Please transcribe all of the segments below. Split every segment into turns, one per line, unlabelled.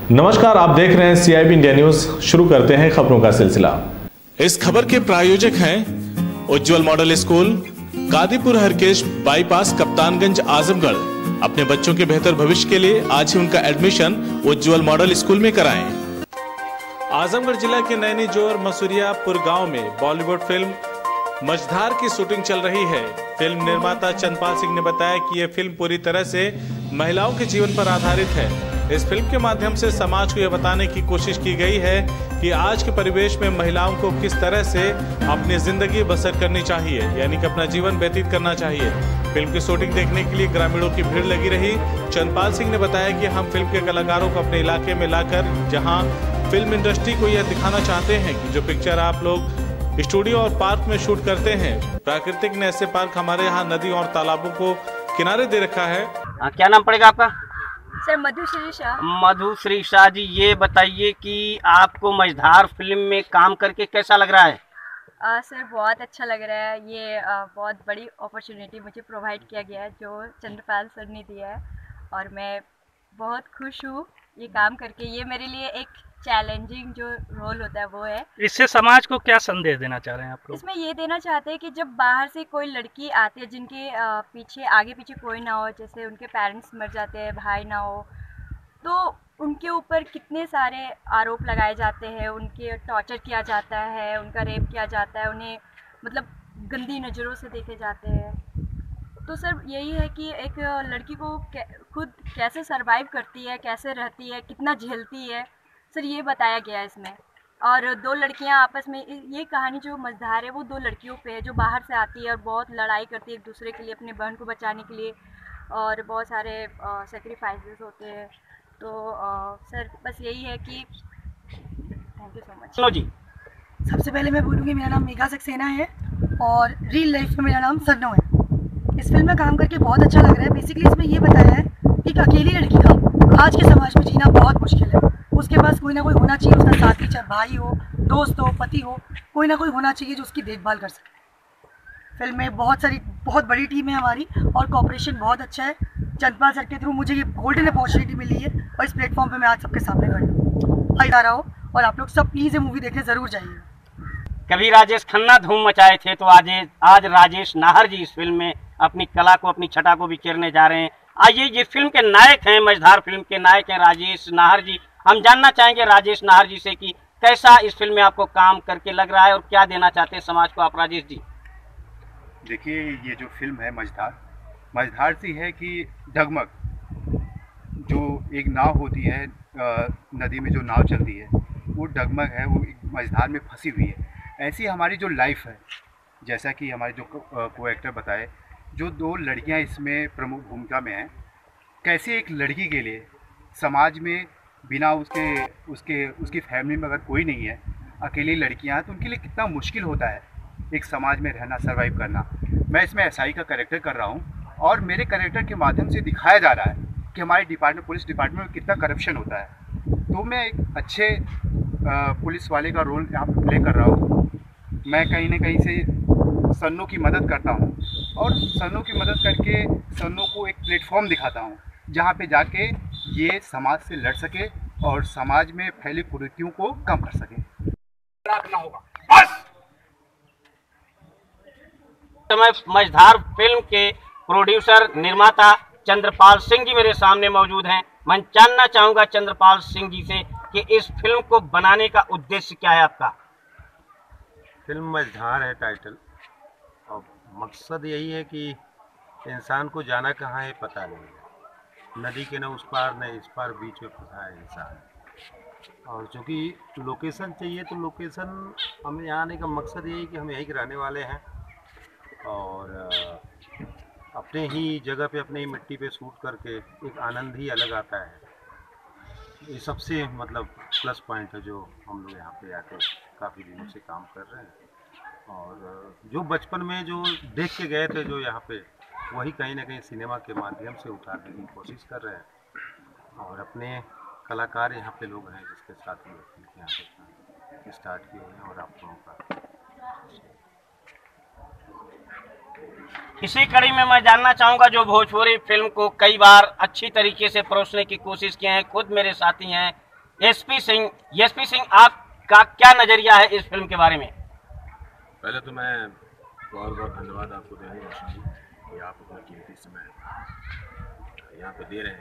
नमस्कार, आप देख रहे हैं CIB इंडिया न्यूज। शुरू करते हैं खबरों का सिलसिला। इस खबर के प्रायोजक हैं Ujjwal model school, Kadipur Harkesh bypass, Kaptanganj, Azamgarh. अपने बच्चों के बेहतर भविष्य के लिए आज ही उनका एडमिशन उज्जवल मॉडल स्कूल में कराएं। आजमगढ़ जिला के नैनी जोर मसूरियापुर गांव में बॉलीवुड फिल्म मझधार की शूटिंग चल रही है। फिल्म निर्माता चंद्रपाल सिंह ने बताया कि यह फिल्म पूरी तरह से महिलाओं के जीवन पर आधारित है। इस फिल्म के माध्यम से समाज को यह बताने की कोशिश की गई है कि आज के परिवेश में महिलाओं को किस तरह से अपनी जिंदगी बसर करनी चाहिए, यानी कि अपना जीवन व्यतीत करना चाहिए। फिल्म की शूटिंग देखने के लिए ग्रामीणों की भीड़ लगी रही। चंद्रपाल सिंह ने बताया कि हम फिल्म के कलाकारों को अपने इलाके में लाकर जहां फिल्म इंडस्ट्री को यह दिखाना चाहते हैं कि जो पिक्चर आप लोग स्टूडियो और पार्क में शूट करते हैं, प्राकृतिक ने ऐसे पार्क हमारे यहाँ नदी और तालाबों को किनारे दे रखा है।
क्या नाम पड़ेगा आपका?
सर मधुश्री शाह।
मधुश्री शाह जी, ये बताइए कि आपको मझधार फिल्म में काम करके कैसा लग रहा है?
सर बहुत अच्छा लग रहा है। ये बहुत बड़ी अपॉर्चुनिटी मुझे प्रोवाइड किया गया है जो चंद्रपाल सर ने दिया है, और मैं बहुत खुश हूँ ये काम करके। ये मेरे लिए एक चैलेंजिंग जो रोल होता है वो है।
इससे समाज को क्या संदेश देना चाह रहे हैं आप लोग?
इसमें ये देना चाहते हैं कि जब बाहर से कोई लड़की आती है जिनके पीछे आगे पीछे कोई ना हो, जैसे उनके पेरेंट्स मर जाते हैं, भाई ना हो, तो उनके ऊपर कितने सारे आरोप लगाए जाते हैं, उनके टॉर्चर किया जाता है, उनका रेप किया जाता है, उन्हें मतलब गंदी नज़रों से देखे जाते हैं। तो सर यही है कि एक लड़की को खुद कैसे सरवाइव करती है, कैसे रहती है, कितना झेलती है, सर ये बताया गया है इसमें। और दो लड़कियां आपस में, ये कहानी जो मझधार है वो दो लड़कियों पे है जो बाहर से आती है और बहुत लड़ाई करती है एक दूसरे के लिए, अपने बहन को बचाने के लिए, और बहुत सारे सेक्रीफाइसेस होते हैं। तो सर बस यही है कि थैंक यू सो मच।
चलो जी,
सबसे पहले मैं बोलूँगी मेरा नाम मेघा सक्सेना है और रियल लाइफ में मेरा नाम सन्नो है। इस फिल्म में काम करके बहुत अच्छा लग रहा है। बेसिकली इसमें ये बताया है कि एक अकेली लड़की का आज के समाज में जीना बहुत मुश्किल है। उसके पास कोई ना कोई होना चाहिए, उसका साथी, चाहे भाई हो, दोस्त हो, पति हो, कोई ना कोई होना चाहिए जो उसकी देखभाल कर सके। फिल्म में बहुत बड़ी टीम है हमारी और कॉपरेशन बहुत अच्छा है। चंद्रपाल सर के थ्रू मुझे ये गोल्डन अपॉर्चुनिटी मिली है और इस प्लेटफॉर्म पे मैं आज सबके सामने खड़ी हूँ। आ रहा हो और आप लोग सब प्लीज़ ये मूवी देखने ज़रूर जाइए।
कभी राजेश खन्ना धूम मचाए थे, तो आज राजेश नाहर जी इस फिल्म में अपनी कला को, अपनी छटा को बिखेरने जा रहे हैं। आइए, ये फिल्म के नायक हैं, मझधार फिल्म के नायक हैं राजेश नाहर जी। हम जानना चाहेंगे राजेश नाहर जी से कि कैसा इस फिल्म में आपको काम करके लग रहा है और क्या देना चाहते हैं समाज को आप, राजेश जी?
देखिए, ये जो फिल्म है मझधार सी है कि डगमग जो एक नाव होती है, नदी में जो नाव चलती है वो डगमग है, वो एक मझधार में फंसी हुई है। ऐसी हमारी जो लाइफ है, जैसा कि हमारे जो को एक्टर बताए, जो दो लड़कियां इसमें प्रमुख भूमिका में हैं, कैसे एक लड़की के लिए समाज में बिना उसकी फैमिली में अगर कोई नहीं है, अकेली लड़कियां, तो उनके लिए कितना मुश्किल होता है एक समाज में रहना, सर्वाइव करना। मैं इसमें एसआई का कैरेक्टर कर रहा हूं और मेरे कैरेक्टर के माध्यम से दिखाया जा रहा है कि हमारे पुलिस डिपार्टमेंट में कितना करप्शन होता है। तो मैं एक अच्छे पुलिस वाले का रोल यहाँ पर प्ले कर रहा हूँ। मैं कहीं ना कहीं से सन्नो की मदद करता हूँ और सन्नो की मदद करके सन्नो को एक प्लेटफॉर्म दिखाता हूँ जहाँ पे जाके ये समाज से लड़ सके और समाज में फैली कुरीतियों को कम कर सके।
रखना होगा बस। समय मझधार फिल्म के प्रोड्यूसर निर्माता चंद्रपाल सिंह जी मेरे सामने मौजूद हैं। मैं जानना चाहूँगा चंद्रपाल सिंह जी से कि इस फिल्म को बनाने का उद्देश्य क्या है आपका?
फिल्म मझधार है टाइटल, और मकसद यही है कि इंसान को जाना कहाँ है पता नहीं है। नदी के न उस पार न इस पार, बीच में फंसा है इंसान। और चूँकि लोकेशन चाहिए तो लोकेशन, हमें यहाँ आने का मकसद यही है कि हम यहीं के रहने वाले हैं और अपने ही जगह पे, अपने ही मिट्टी पे शूट करके एक आनंद ही अलग आता है। ये सबसे मतलब प्लस पॉइंट है जो हम लोग यहाँ पे आके काफ़ी दिनों से काम कर रहे हैं। और जो बचपन में जो देख के गए थे जो यहाँ पे, वही कहीं ना कहीं सिनेमा के माध्यम से उतारने की कोशिश कर रहे हैं। और अपने कलाकार यहाँ पे लोग हैं जिसके साथ में यहाँ पे स्टार्ट किए हैं और आप लोगों का
इसी कड़ी में मैं जानना चाहूँगा, जो भोजपुरी फिल्म को कई बार अच्छी तरीके से परोसने की कोशिश किए हैं, खुद मेरे साथी हैं एसपी सिंह आपका क्या नजरिया है इस फिल्म के बारे में?
पहले तो मैं बहुत बहुत धन्यवाद आपको दे रहा हूँ रोशन जी कि आप अपना कीमती समय यहाँ पे दे रहे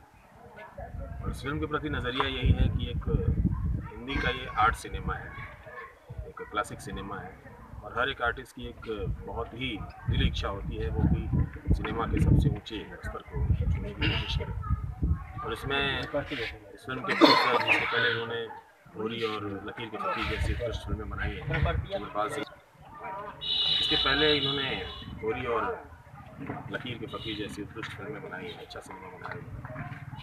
हैं। और इस फिल्म के प्रति नज़रिया यही है कि एक हिंदी का ये आर्ट सिनेमा है, एक क्लासिक सिनेमा है, और हर एक आर्टिस्ट की एक बहुत ही दिली इच्छा होती है वो भी सिनेमा के सबसे ऊंचे स्तर को छूने की कोशिश करे। और इसमें इस फिल्म के प्रोड्यूसर जिससे पहले उन्होंने भोरी और लकीर के फकीर जैसी उत्कृष्ट फिल्में बनाई हैं, चंद्रपाल सिंह, इसके पहले इन्होंने भोरी और लकीर के फकीर जैसी उत्कृष्ट फिल्में बनाई हैं, अच्छा सिनेमा बनाया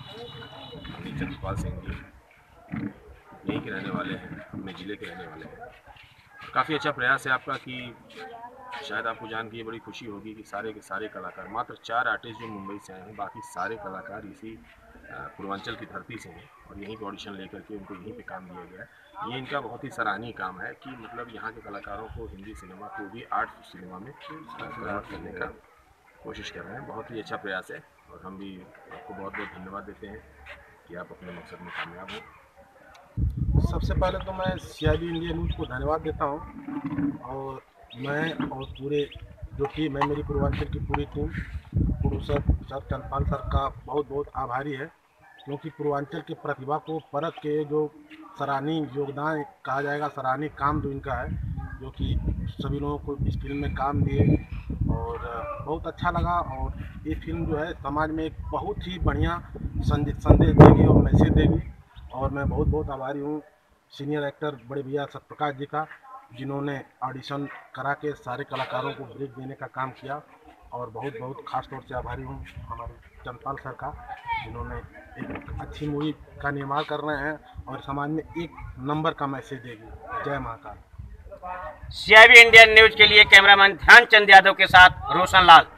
है। चंद्रपाल सिंह जी यहीं के रहने वाले हैं, अपने ज़िले के रहने वाले हैं। काफ़ी अच्छा प्रयास है आपका कि शायद आपको जान के ये बड़ी खुशी होगी कि सारे के सारे कलाकार, मात्र 4 आर्टिस्ट जो मुंबई से आए हैं, बाकी सारे कलाकार इसी पूर्वांचल की धरती से हैं और यहीं पे ऑडिशन लेकर के उनको यहीं पे काम दिया गया है। ये इनका बहुत ही सराहनीय काम है कि मतलब यहाँ के कलाकारों को हिंदी सिनेमा को भी आर्ट सिनेमा में कन्वर्ट करने का कोशिश कर रहे हैं। बहुत ही अच्छा प्रयास है और हम भी आपको बहुत बहुत धन्यवाद देते हैं कि आप अपने मकसद में कामयाब हो।
सबसे पहले तो मैं CIB इंडिया न्यूज़ को धन्यवाद देता हूँ, और मैं और पूरे जो टीम है, मेरी पूर्वांचल की पूरी team, producer sir Chandrapal sir का बहुत बहुत आभारी है, क्योंकि पूर्वांचल की प्रतिभा को परख के जो सराहनीय योगदान कहा जाएगा, सराहनीय काम जो इनका है, जो कि सभी लोगों को इस फिल्म में काम दिए और बहुत अच्छा लगा। और ये फिल्म जो है समाज में एक बहुत ही बढ़िया संदेश देगी और मैसेज देगी। और मैं बहुत बहुत आभारी हूँ सीनियर एक्टर बड़े भैया सत्यप्रकाश जी का, जिन्होंने ऑडिशन करा के सारे कलाकारों को ब्रेक देने का काम किया। और बहुत बहुत खास तौर से आभारी हूँ हमारे चंद्रपाल सर का, जिन्होंने एक अच्छी मूवी का निर्माण कर रहे हैं और समाज में एक नंबर का मैसेज देगी। जय महाकाल।
CIB इंडियन न्यूज के लिए कैमरामैन ध्यानचंद यादव के साथ रोशन लाल।